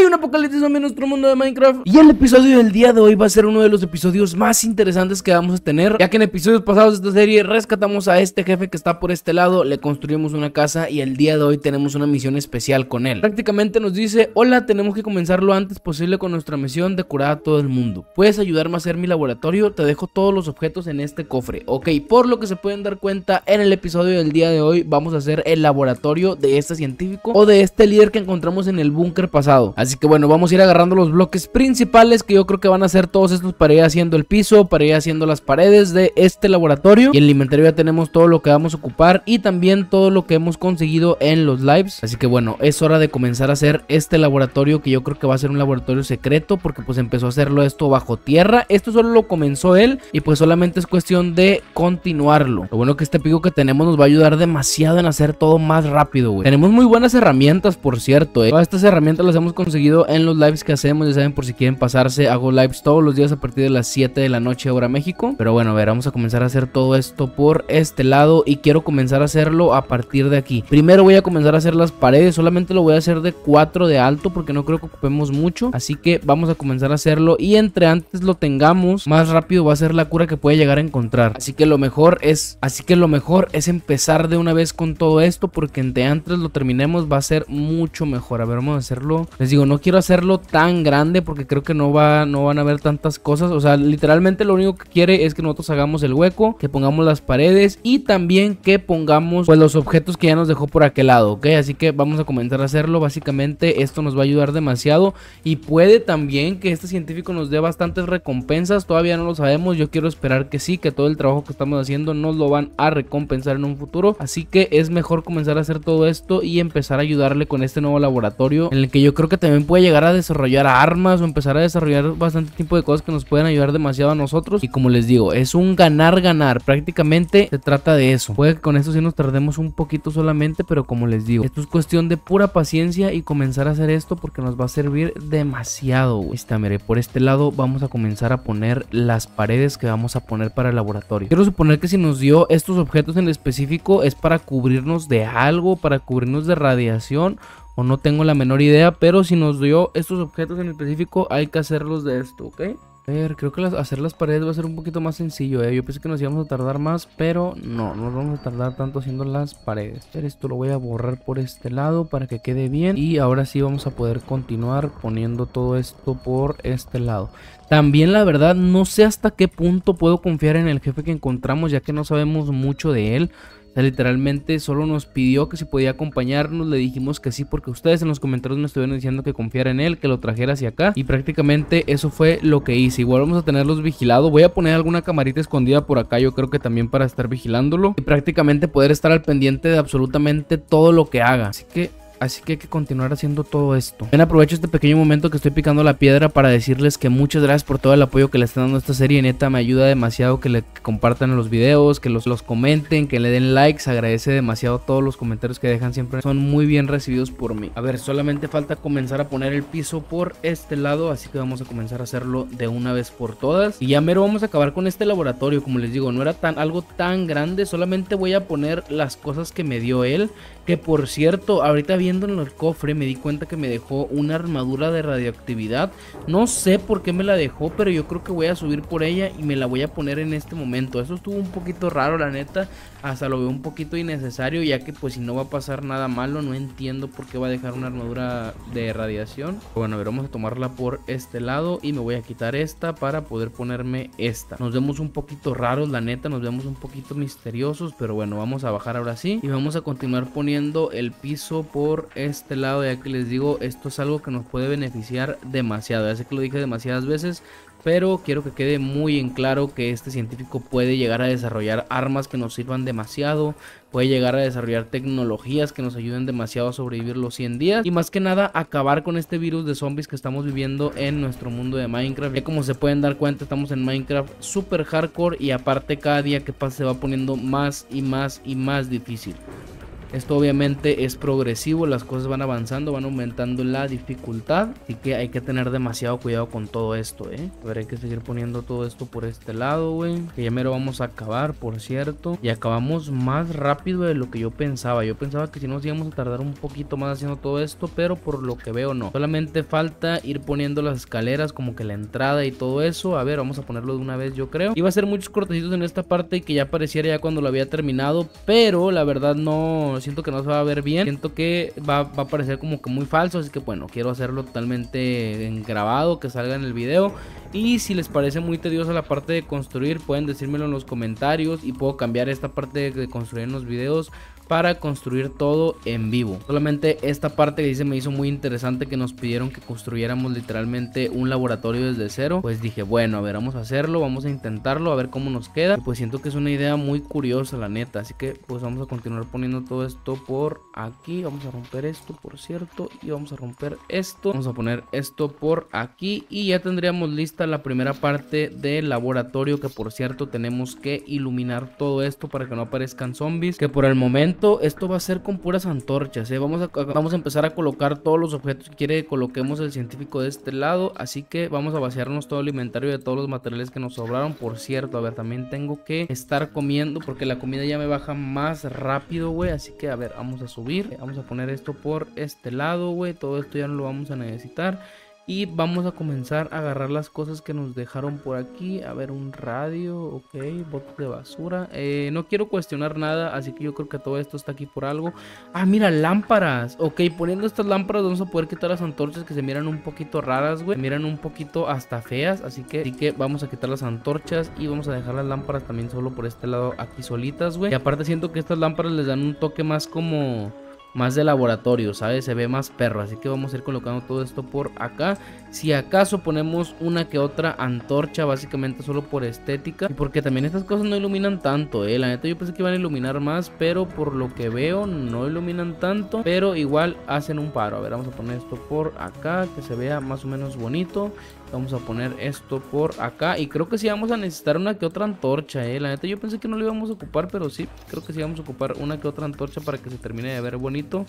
un apocalipsis zombie en nuestro mundo de Minecraft. Y el episodio del día de hoy va a ser uno de los episodios más interesantes que vamos a tener, ya que en episodios pasados de esta serie rescatamos a este jefe que está por este lado, le construimos una casa y el día de hoy tenemos una misión especial con él. Prácticamente nos dice: hola, tenemos que comenzar lo antes posible con nuestra misión de curar a todo el mundo. ¿Puedes ayudarme a hacer mi laboratorio? Te dejo todos los objetos en este cofre. Ok, por lo que se pueden dar cuenta, en el episodio del día de hoy vamos a hacer el laboratorio de este científico o de este líder que encontramos en el búnker pasado. Así que bueno, vamos a ir agarrando los bloques principales que yo creo que van a ser todos estos para ir haciendo el piso, para ir haciendo las paredes de este laboratorio. Y en el inventario ya tenemos todo lo que vamos a ocupar y también todo lo que hemos conseguido en los lives. Así que bueno, es hora de comenzar a hacer este laboratorio, que yo creo que va a ser un laboratorio secreto, porque pues empezó a hacerlo esto bajo tierra. Esto solo lo comenzó él y pues solamente es cuestión de continuarlo. Lo bueno que este pico que tenemos nos va a ayudar demasiado en hacer todo más rápido, güey. Tenemos muy buenas herramientas, por cierto, Todas estas herramientas las hemos conseguido en los lives que hacemos. Ya saben, por si quieren pasarse, hago lives todos los días a partir de las 7 de la noche hora México. Pero bueno, a ver, vamos a comenzar a hacer todo esto por este lado y quiero comenzar a hacerlo a partir de aquí. Primero voy a comenzar a hacer las paredes, solamente lo voy a hacer de 4 de alto porque no creo que ocupemos mucho. Así que vamos a comenzar a hacerlo y entre antes lo tengamos, más rápido va a ser la cura que puede llegar a encontrar. Así que lo mejor es empezar de una vez con todo esto, porque entre antes lo terminemos va a ser mucho mejor. A ver, vamos a hacerlo. Les digo, no quiero hacerlo tan grande porque creo que no van a haber tantas cosas. O sea, literalmente lo único que quiere es que nosotros hagamos el hueco, que pongamos las paredes y también que pongamos pues los objetos que ya nos dejó por aquel lado, ¿ok? Así que vamos a comenzar a hacerlo. Básicamente esto nos va a ayudar demasiado y puede también que este científico nos dé bastantes recompensas. Todavía no lo sabemos, yo quiero esperar que sí, que todo el trabajo que estamos haciendo nos lo van a recompensar en un futuro. Así que es mejor comenzar a hacer todo esto y empezar a ayudarle con este nuevo laboratorio, en el que yo creo que también puede llegar a desarrollar armas o empezar a desarrollar bastante tipo de cosas que nos pueden ayudar demasiado a nosotros. Y como les digo, es un ganar-ganar, prácticamente se trata de eso. Puede que con esto sí nos tardemos un poquito solamente, pero como les digo, esto es cuestión de pura paciencia y comenzar a hacer esto porque nos va a servir demasiado. Mire, por este lado vamos a comenzar a poner las paredes que vamos a poner para el laboratorio. Quiero suponer que si nos dio estos objetos en específico es para cubrirnos de algo, para cubrirnos de radiación, o no tengo la menor idea, pero si nos dio estos objetos en específico hay que hacerlos de esto, ¿ok? A ver, creo que hacer las paredes va a ser un poquito más sencillo, Yo pensé que nos íbamos a tardar más, pero no nos vamos a tardar tanto haciendo las paredes. A ver, esto lo voy a borrar por este lado para que quede bien. Y ahora sí vamos a poder continuar poniendo todo esto por este lado. También la verdad no sé hasta qué punto puedo confiar en el jefe que encontramos, ya que no sabemos mucho de él. O sea, literalmente solo nos pidió que si podía acompañarnos, le dijimos que sí porque ustedes en los comentarios me estuvieron diciendo que confiara en él, que lo trajera hacia acá y prácticamente eso fue lo que hice. Igual vamos a tenerlos vigilados, voy a poner alguna camarita escondida por acá, yo creo que también para estar vigilándolo y prácticamente poder estar al pendiente de absolutamente todo lo que haga. Así que hay que continuar haciendo todo esto. Bien, aprovecho este pequeño momento que estoy picando la piedra para decirles que muchas gracias por todo el apoyo que le están dando a esta serie. Neta, me ayuda demasiado que compartan los videos, que los comenten, que le den likes. Agradece demasiado todos los comentarios que dejan, siempre son muy bien recibidos por mí. A ver, solamente falta comenzar a poner el piso por este lado, así que vamos a comenzar a hacerlo de una vez por todas. Y ya mero vamos a acabar con este laboratorio. Como les digo, no era algo tan grande, solamente voy a poner las cosas que me dio él. Que por cierto, ahorita viendo en el cofre me di cuenta que me dejó una armadura de radioactividad. No sé por qué me la dejó, pero yo creo que voy a subir por ella y me la voy a poner en este momento. Eso estuvo un poquito raro, la neta. Hasta lo veo un poquito innecesario, ya que pues si no va a pasar nada malo, no entiendo por qué va a dejar una armadura de radiación. Bueno, a ver, vamos a tomarla por este lado y me voy a quitar esta para poder ponerme esta. Nos vemos un poquito raros, la neta, nos vemos un poquito misteriosos, pero bueno, vamos a bajar ahora sí y vamos a continuar poniendo el piso por este lado, ya que les digo, esto es algo que nos puede beneficiar demasiado. Ya sé que lo dije demasiadas veces, pero quiero que quede muy en claro que este científico puede llegar a desarrollar armas que nos sirvan demasiado, puede llegar a desarrollar tecnologías que nos ayuden demasiado a sobrevivir los 100 días y más que nada acabar con este virus de zombies que estamos viviendo en nuestro mundo de Minecraft. Ya como se pueden dar cuenta, estamos en Minecraft super hardcore y aparte cada día que pasa se va poniendo más y más y más difícil. Esto obviamente es progresivo, las cosas van avanzando, van aumentando la dificultad, así que hay que tener demasiado cuidado con todo esto, A ver, hay que seguir poniendo todo esto por este lado, güey, que ya me lo vamos a acabar, por cierto, y acabamos más rápido de lo que yo pensaba. Yo pensaba que si nos íbamos a tardar un poquito más haciendo todo esto, pero por lo que veo no. Solamente falta ir poniendo las escaleras, como que la entrada y todo eso. A ver, vamos a ponerlo de una vez, yo creo. Iba a ser muchos cortecitos en esta parte y que ya pareciera ya cuando lo había terminado, pero la verdad no, siento que no se va a ver bien. Siento que va a parecer como que muy falso, así que bueno, quiero hacerlo totalmente en grabado, que salga en el video. Y si les parece muy tediosa la parte de construir, pueden decírmelo en los comentarios y puedo cambiar esta parte de construir en los videos para construir todo en vivo. Solamente esta parte que dice me hizo muy interesante, que nos pidieron que construyéramos literalmente un laboratorio desde cero. Pues dije, bueno, a ver, vamos a hacerlo, vamos a intentarlo, a ver cómo nos queda. Y pues siento que es una idea muy curiosa, la neta. Así que pues vamos a continuar poniendo todo esto por aquí. Vamos a romper esto, por cierto, y vamos a romper esto. Vamos a poner esto por aquí y ya tendríamos lista la primera parte del laboratorio, que por cierto tenemos que iluminar todo esto para que no aparezcan zombies, que por el momento esto va a ser con puras antorchas, vamos a empezar a colocar todos los objetos que quiere que coloquemos el científico de este lado, así que vamos a vaciarnos todo el inventario de todos los materiales que nos sobraron. Por cierto, a ver, también tengo que estar comiendo porque la comida ya me baja más rápido, güey, así que a ver, vamos a subir, vamos a poner esto por este lado, güey, todo esto ya no lo vamos a necesitar. Y vamos a comenzar a agarrar las cosas que nos dejaron por aquí. A ver, un radio, ok, botes de basura. No quiero cuestionar nada, así que yo creo que todo esto está aquí por algo. Ah, mira, lámparas. Ok, poniendo estas lámparas vamos a poder quitar las antorchas que se miran un poquito raras, güey. Se miran un poquito hasta feas, así que vamos a quitar las antorchas y vamos a dejar las lámparas también solo por este lado aquí solitas, güey. Y aparte siento que estas lámparas les dan un toque más como... más de laboratorio, ¿sabes? Se ve más perro, así que vamos a ir colocando todo esto por acá. Si acaso ponemos una que otra antorcha, básicamente solo por estética, y porque también estas cosas no iluminan tanto, la neta yo pensé que iban a iluminar más, pero por lo que veo no iluminan tanto, pero igual hacen un paro. A ver, vamos a poner esto por acá, que se vea más o menos bonito. Vamos a poner esto por acá y creo que sí vamos a necesitar una que otra antorcha, la neta yo pensé que no lo íbamos a ocupar, pero sí, creo que sí vamos a ocupar una que otra antorcha para que se termine de ver bonito.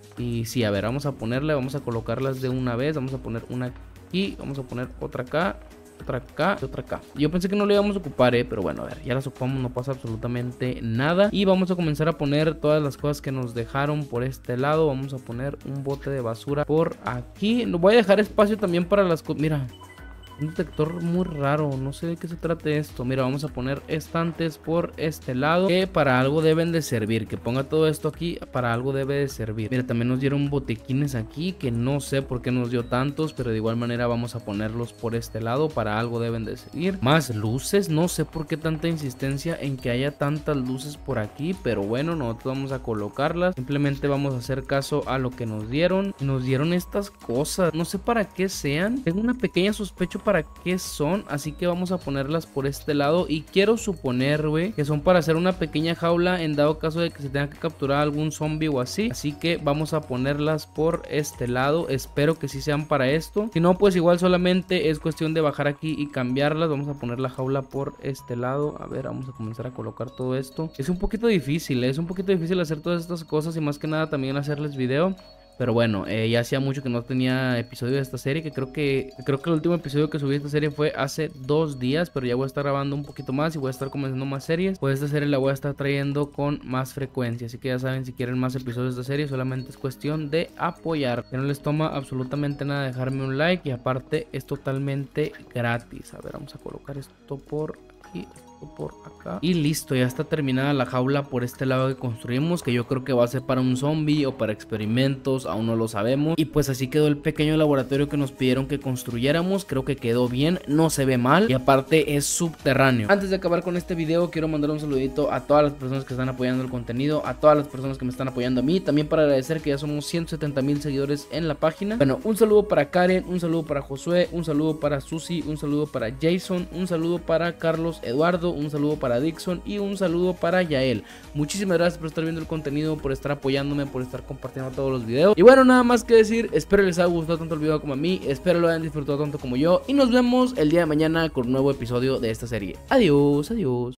Y sí, a ver, vamos a ponerle, vamos a colocarlas de una vez. Vamos a poner una aquí, vamos a poner otra acá, otra acá y otra acá. Yo pensé que no lo íbamos a ocupar, pero bueno, a ver, ya las ocupamos, no pasa absolutamente nada. Y vamos a comenzar a poner todas las cosas que nos dejaron por este lado. Vamos a poner un bote de basura por aquí. No voy a dejar espacio también para las cosas, mira. Un detector muy raro, no sé de qué se trate esto. Mira, vamos a poner estantes por este lado, que para algo deben de servir. Que ponga todo esto aquí, para algo debe de servir. Mira, también nos dieron botequines aquí, que no sé por qué nos dio tantos, pero de igual manera vamos a ponerlos por este lado, para algo deben de servir. Más luces, no sé por qué tanta insistencia en que haya tantas luces por aquí, pero bueno, nosotros vamos a colocarlas. Simplemente vamos a hacer caso a lo que nos dieron. Nos dieron estas cosas, no sé para qué sean. Tengo una pequeña sospecha para qué son, así que vamos a ponerlas por este lado. Y quiero suponer, güey, que son para hacer una pequeña jaula en dado caso de que se tenga que capturar algún zombie o así. Así que vamos a ponerlas por este lado. Espero que sí sean para esto. Si no, pues igual solamente es cuestión de bajar aquí y cambiarlas. Vamos a poner la jaula por este lado. A ver, vamos a comenzar a colocar todo esto. Es un poquito difícil, es un poquito difícil hacer todas estas cosas y más que nada también hacerles video. Pero bueno, ya hacía mucho que no tenía episodio de esta serie, que creo que el último episodio que subí de esta serie fue hace 2 días, pero ya voy a estar grabando un poquito más y voy a estar comenzando más series. Pues esta serie la voy a estar trayendo con más frecuencia, así que ya saben, si quieren más episodios de esta serie, solamente es cuestión de apoyar. Que no les toma absolutamente nada dejarme un like y aparte es totalmente gratis. A ver, vamos a colocar esto por aquí, por acá y listo, ya está terminada la jaula por este lado que construimos, que yo creo que va a ser para un zombie o para experimentos, aún no lo sabemos. Y pues así quedó el pequeño laboratorio que nos pidieron que construyéramos. Creo que quedó bien, no se ve mal y aparte es subterráneo. Antes de acabar con este video, quiero mandar un saludito a todas las personas que están apoyando el contenido, a todas las personas que me están apoyando a mí, también para agradecer que ya somos 170,000 seguidores en la página. Bueno, un saludo para Karen, un saludo para Josué, un saludo para Susi, un saludo para Jason, un saludo para Carlos Eduardo, un saludo para Dixon y un saludo para Yael. Muchísimas gracias por estar viendo el contenido, por estar apoyándome, por estar compartiendo todos los videos. Y bueno, nada más que decir, espero les haya gustado tanto el video como a mí, espero lo hayan disfrutado tanto como yo y nos vemos el día de mañana con un nuevo episodio de esta serie. Adiós, adiós.